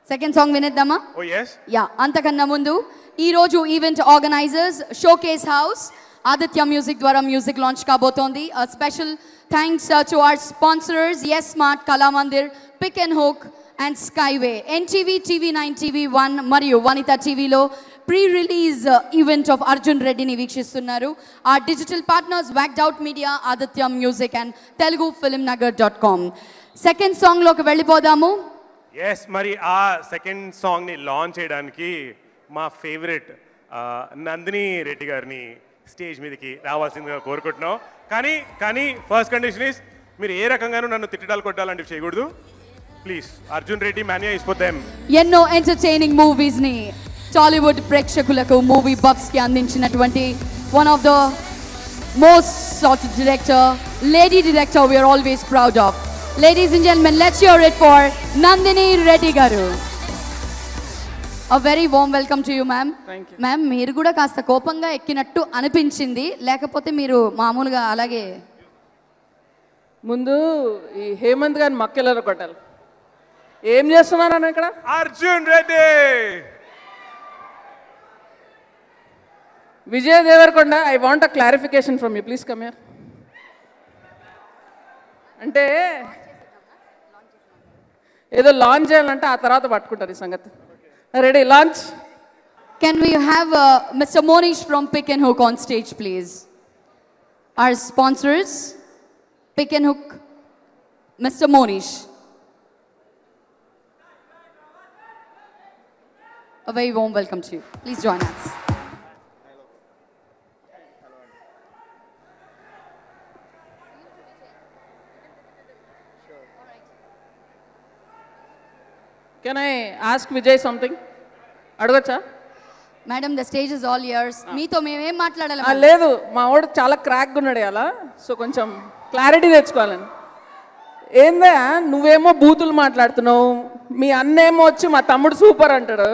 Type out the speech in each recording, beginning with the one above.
Second song వినేద్దామా? ఓ yes. Yeah, అంతకన్నా ముందు ఈ రోజు event organisers showcase house Aditya music ద్వారా మ్యూజిక్ లాంచ్ కాబోతోంది. Special thanks to our sponsors S smart Kalamandir, pick and hook and skyway, NTV, TV nine, TV one మరియు వనిత టీవీలో pre release event of Arjun రెడ్డిని వీక్షిస్తున్నారు. ఆ digital partners whacked out media, Aditya music and teluguFilmnagar.com. Second సాంగ్లోకి వెళ్ళిపోదాము. Yes, మరి ఆ సెకండ్ సాంగ్ని లాంచ్ చేయడానికి మా ఫేవరెట్ నందిని రెడ్డి గారిని స్టేజ్ మీదకి రావాల్సిందిగా కోరుకుంటున్నాం. కానీ ఫస్ట్ కండిషన్ ఇస్ మీరు ఏ రకంగానూ నన్ను తిట్టడాలు కొట్టాలంటే చేయకూడదు. Please, Arjun Reddy mania is for them. ఎన్నో ఎంటర్టైనింగ్ మూవీస్ ని టాలీవుడ్ ప్రేక్షకులకు, మూవీ బఫ్స్ కి అందించినటువంటి one of the most sought director, lady director we are always proud of. Ladies and gentlemen, let's hear it for Nandini Reddy garu. A very warm welcome to you, ma'am. Thank you. Ma'am, మీరు కూడా కాస్త కోపంగా ఎక్కినట్టు అనిపించింది, లేకపోతే మీరు మామూలుగా అలాగే? ముందు ఈ హేమంత్ గారిని మక్కెలర కొట్టాలి. ఏం చేస్తున్నారని ఇక్కడ? Arjun Reddy. Vijay Deverakonda, I want a clarification from you, please come here. అంటే ఏదో లాంచ్ చేయాలంటే ఆ తర్వాత పట్టుకుంటారు ఈ సంగతి. Ready, launch. Can we have Mr. Monish from Pick and Hook on stage, please? Our sponsors, Pick and Hook, Mr. Monish. A very warm welcome to you. Please join us. Can I ask Vijay something? అడగొచ్చా? Madam, the stage is all yours. మీతో మేమేం మాట్లాడాలి? లేదు, మా వాడు చాలా క్రాక్గా ఉన్నాడు అలా, సో కొంచెం క్లారిటీ తెచ్చుకోవాలని. ఏందా నువ్వేమో బూతులు మాట్లాడుతున్నావు, మీ అన్నేమో వచ్చి మా తమ్ముడు సూపర్ అంటాడు.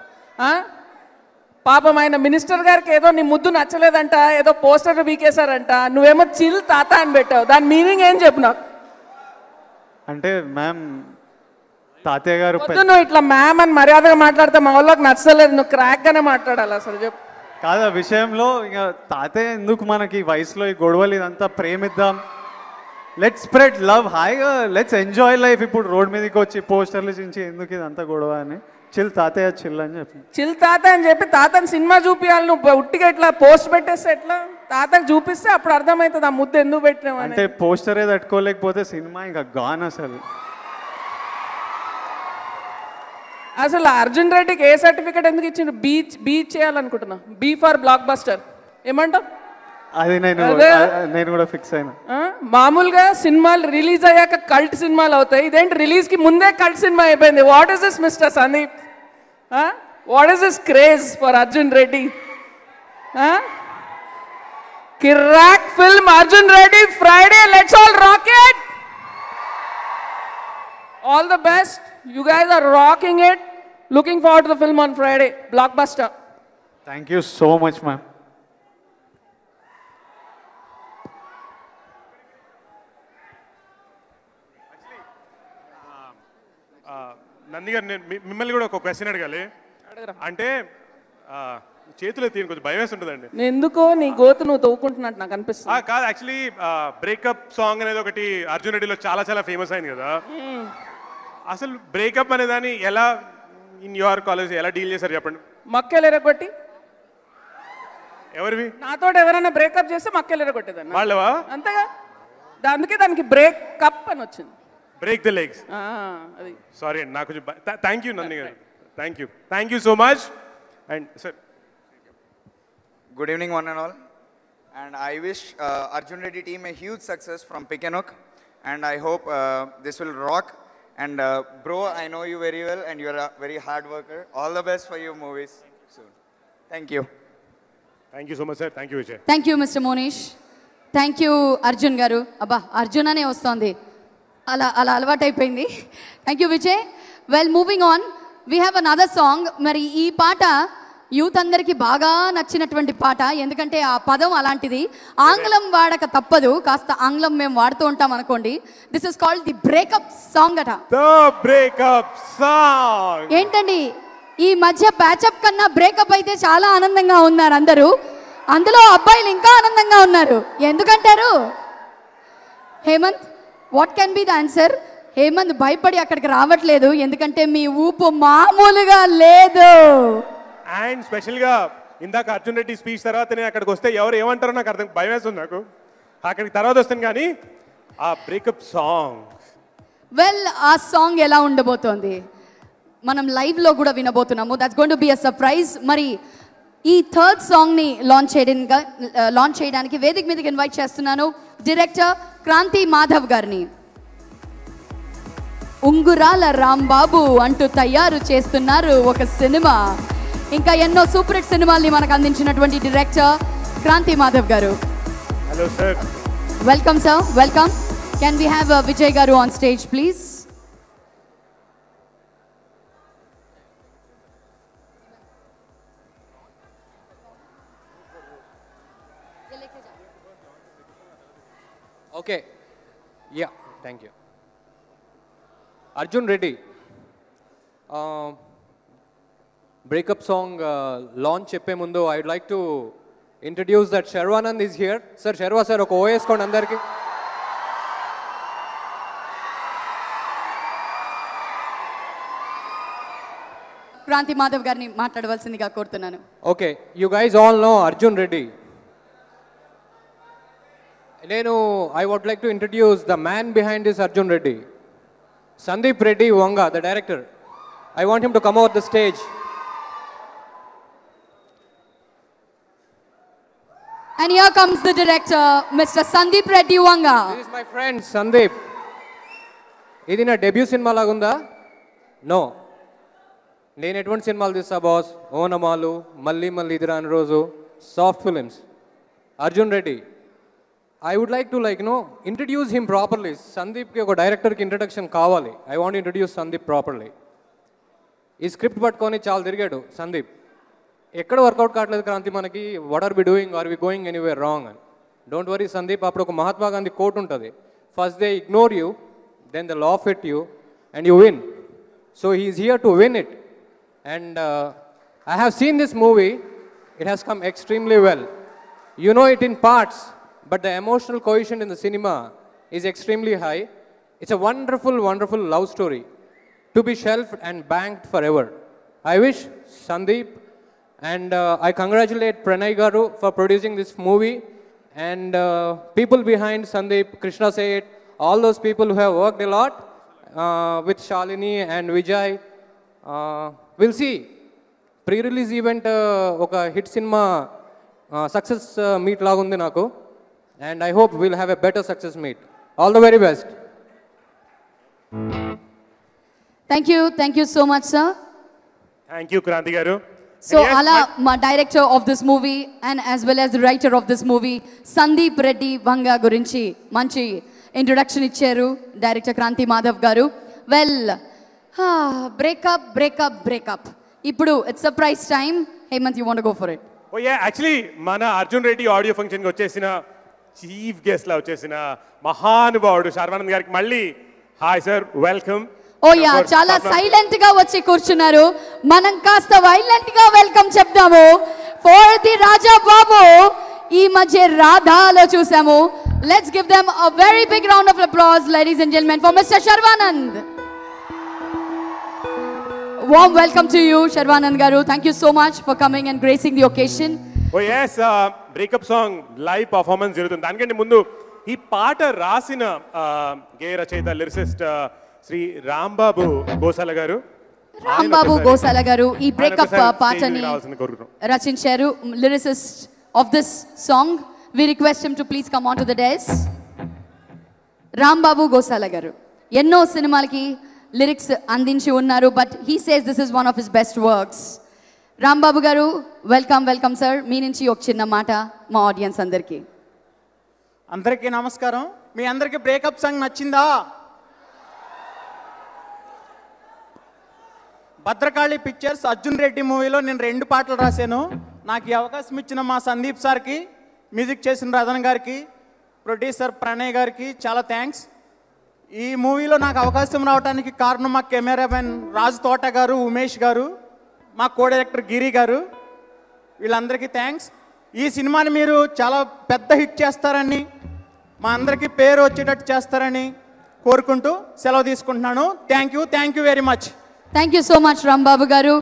పాపం ఆయన మినిస్టర్ గారికి ఏదో నీ ముద్దు నచ్చలేదంట, ఏదో పోస్టర్ బీకేశారంట, నువ్వేమో చిల్ తాత అని పెట్టావు. దాని మీనింగ్ ఏం చెప్పు నాకు. అంటే మ్యామ్, తాతయ్య గారు నువ్వు ఇట్లా మ్యామ్ అని మర్యాదగా మాట్లాడితే మా వాళ్ళకి నచ్చలేదు, నువ్వు క్రాక్గానే మాట్లాడాలి అసలు చెప్పు. కాదు, ఆ విషయంలో ఇక తాతయ్య ఎందుకు మనకి వయసులో ఈ గొడవలు, ఇదంతా ప్రేమిద్దాం, లెట్స్ స్ప్రెడ్ లవ్, హాయిగా లెట్స్ ఎంజాయ్ లైఫ్. ఇప్పుడు రోడ్ మీదకి వచ్చి పోస్టర్లు చించి ఎందుకు ఇదంతా గొడవ అని, చిల్ తాతయ్య చిల్ అని చెప్పి, చిల్ తాత అని చెప్పి తాతని సినిమా చూపించాలి. నువ్వు ఉట్టిగా ఇట్లా పోస్ట్ పెట్టేస్తే ఎట్లా? తాతకు చూపిస్తే అప్పుడు అర్థమవుతుంది ఆ ముద్దు ఎందుకు పెట్టినావు అని. అంటే పోస్టరే తట్టుకోలేకపోతే సినిమా ఇంకా గాన్. అసలు అర్జున్ రెడ్డికి ఏ సర్టిఫికేట్ ఎందుకు ఇచ్చిండు? బీచ్ చేయాలనుకుంటున్నా, బీ ఫర్ బ్లాక్ బస్టర్. ఏమంటావు? అది నేను కూడా ఫిక్స్ అయినా. మామూలుగా సినిమాలు రిలీజ్ అయ్యాక కల్ట్ సినిమాలు అవుతాయి, ఇదేంటి రిలీజ్ కి ముందే కల్ట్ సినిమా అయిపోయింది. What is this mister Sandeep? What is this craze for Arjun Reddy? కిరాక్ film Arjun Reddy Friday, let's all rock it. All the best. You guys are rocking it. Looking forward to the film on Friday. Blockbuster. Thank you so much, ma'am. Nandi garu, నేను మిమ్మల్ని కూడా ఒక question అడగాలి. అంటే చేతులు తీయని కొంచెం భయం వేసి ఉంటుందండి. నేను ఎందుకో నీ గోతు నువ్వు తవ్వుకుంటున్నట్టు నాకు అనిపిస్తుంది. కాదు, యాక్చువల్లీ బ్రేకప్ సాంగ్ అనేది ఒకటి అర్జున్ రెడ్డిలో చాలా చాలా ఫేమస్ అయింది కదా. అసలు బ్రేకప్ అనే దాన్ని ఎలా ఇన్ యువర్ కాలేజ్ ఎలా డీల్ చేశారు చెప్పండి. మక్కెలు ఎరగొట్టి. ఎవరివి? నాతో ఎవరైనా బ్రేకప్ చేస్తే మక్కెలు ఎరగొట్టేదాన్ని. వాళ్ళవా? అంతేగా, అందుకే దానికి బ్రేక్ కప్ అని వచ్చింది. Break the legs. అది. సారీ అండి, నాకు thank you Nandi garu. Thank you so much. And sir, good evening one and all, and I wish Arjun Reddy team a huge success from Pick and Hook, and I hope this will rock. And bro, I know you very well and you're a very hard worker. All the best for your movies soon. Thank you. Thank you so much sir. Thank you Vijay. Thank you Mr. Monish. Thank you Arjun garu. Abba Arjun ane vastundi. Ala alvatu ayipoyindi. Thank you Vijay. Well, moving on, we have another song. Mari ee paata youth అందరికీ బాగా నచ్చినటువంటి పాట, ఎందుకంటే ఆ పదం అలాంటిది. ఆంగ్లం వాడక తప్పదు, కాస్త ఆంగ్లం మేము వాడుతూ ఉంటాం అనుకోండి. This is called the breakup song అట. బ్రేకప్ సాంగ్ ఏంటండి ఈ మధ్య ప్యాచప్ కన్నా బ్రేకప్ అయితే చాలా ఆనందంగా ఉన్నారు అందరూ. అందులో అబ్బాయిలు ఇంకా ఆనందంగా ఉన్నారు. ఎందుకంటారు? Hemanth, what can be the answer? Hemanth భయపడి అక్కడికి రావట్లేదు, ఎందుకంటే మీ ఊపు మామూలుగా లేదు. అండ్ స్పెషల్గా ఇందాక అర్జున్ రెడ్డి స్పీచ్ తర్వాత నేను అక్కడికి వస్తే ఎవరు ఏమంటారో నాకు అర్థం, భయం వేస్తుంది నాకు. అక్కడికి తర్వాత వస్తాను కానీ ఆ బ్రేకప్ సాంగ్, వెల్ ఆ సాంగ్ ఎలా ఉండబోతోంది మనం లైవ్లో కూడా వినబోతున్నాము. That's going to be a surprise. మరి ఈ థర్డ్ సాంగ్ని లాంచ్ చేయడానికి వేదిక మీదకి ఇన్వైట్ చేస్తున్నాను డైరెక్టర్ క్రాంతి మాధవ్ గారిని. ఉంగురాల రాంబాబు అంటూ తయారు చేస్తున్నారు ఒక సినిమా. ఇంకా ఎన్నో సూపర్ హిట్ సినిమాల్ని మనకు అందించినటువంటి director Kranthi Madhav garu. Hello sir. Welcome sir, welcome. Can we have Vijay garu on stage please? Okay. Yeah, thank you. Arjun Reddy. Breakup song launch cheppe mundu I would like to introduce that Sharvanand is here. Sir, Sharva sir oka OS konde andarki. Kranthi Madhav గారిని మాట్లాడవలసిందిగా కోరుతున్నాను. Okay, you guys all know Arjun Reddy. I would like to introduce the man behind this Arjun Reddy. Sandeep Reddy Vanga, the director. I want him to come over the stage. And here comes the director, Mr. Sandeep Reddy Vanga. This is my friend Sandeep. Idi na debut cinema lagunda? No. నేను ఎటువంటి సినిమాలు తీస్తా boss? ఓనమాలు, మళ్ళీ మళ్ళీ ఇదిరాని రోజు, soft films. Arjun Reddy, I would like to introduce him properly. Sandeep ki oka director ki introduction kavali. I want to introduce Sandeep properly. Ee script pattukoni chaal dirigadu Sandeep. Ekkada workout kaatledu Kranti manaki. What are we doing? Are we going anywhere wrong? Don't worry Sandeep, appudu oka Mahatma Gandhi quote untadi. First they ignore you, then they laugh at you and you win. So he is here to win it. And I have seen this movie. It has come extremely well. You know it in parts, but the emotional cohesion in the cinema is extremely high. It's a wonderful, wonderful love story to be shelved and banked forever. I wish Sandeep and I congratulate Pranay garu for producing this movie and people behind Sandeep, Krishna Seth, all those people who have worked a lot with Shalini and Vijay. We'll see. Pre-release event oka hit cinema success meet lagundi naku. And I hope we'll have a better success meet. All the very best. Thank you so much sir. Thank you Kranti garu. So ala ma director of this movie and as well as the writer of this movie Sandeep Reddy Vanga gurinchi manchi introduction icharu director Kranti Madhav garu. Well, breakup. Ippudu it's surprise time. Hemant, you want to go for it? Oh yeah, actually mana Arjun Reddy audio function ki vachesina chief guest లా వచ్చేసిన మహానుభావుడు శర్వానంద్ గారికి మళ్ళీ hi sir, welcome. Oh yeah, చాలా silent గా వచ్చి కూర్చున్నారు. మనం కాస్త వైలెంట్ గా వెల్కమ్ చెప్దాము ఫర్ ది రాజా బాబు. ఈ మధ్య రాధాలో చూసాము. Let's give them a very big round of applause ladies and gentlemen for mister Sharwanand. Warm welcome to you Sharvanand garu. Thank you so much for coming and gracing the occasion. Oh yes, breakup song live performance జరుగుతుంది. దానికంటే ముందు ఈ పాట రాసిన గేయ రచయిత lyricist Shri Rambabu Gosala గారు. రాంబాబు గోసాల గారు ఈ బ్రేకప్ పాటని రచించారు. Lyricist of this song. We request him to please come on to the desk. Rambabu Gosala garu ఎన్నో సినిమాలకి లిరిక్స్ అందించి ఉన్నారు, but he says this is one of his best works. Rambabu garu welcome sir. మీ నుంచి ఒక చిన్న మాట మా ఆడియన్స్ అందరికీ. అందరికీ నమస్కారం. మీ అందరికీ బ్రేకప్ సాంగ్ నచ్చిందా? భద్రకాళి పిక్చర్స్ అర్జున్ రెడ్డి మూవీలో నేను 2 పాటలు రాశాను. నాకు ఈ అవకాశం ఇచ్చిన మా సందీప్ సార్కి, మ్యూజిక్ చేసిన రథన్ గారికి, ప్రొడ్యూసర్ ప్రణయ్ గారికి చాలా థ్యాంక్స్. ఈ మూవీలో నాకు అవకాశం రావడానికి కారణం మా కెమెరామెన్ రాజు తోట గారు, ఉమేష్ గారు, మా కో డైరెక్టర్ గిరి గారు, వీళ్ళందరికీ థ్యాంక్స్. ఈ సినిమాని మీరు చాలా పెద్ద హిట్ చేస్తారని, మా అందరికీ పేరు వచ్చేటట్టు చేస్తారని కోరుకుంటూ సెలవు తీసుకుంటున్నాను. Thank you very much. Thank you so much Rambabu గారు.